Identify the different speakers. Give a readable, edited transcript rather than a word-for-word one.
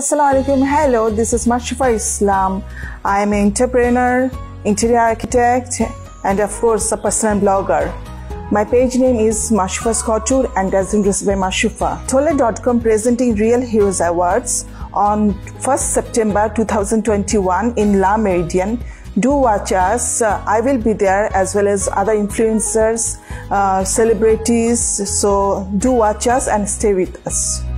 Speaker 1: Assalamualaikum. Hello, this is Mashrufa Islam. I am an entrepreneur, interior architect, and of course a personal blogger. My page name is Mashrufa's Couture and Dazzling Dress by Mashrufa. Tole.com presenting Real Heroes Awards on 1st September 2021 in La Meridian. Do watch us. I will be there as well as other influencers, celebrities. So do watch us and stay with us.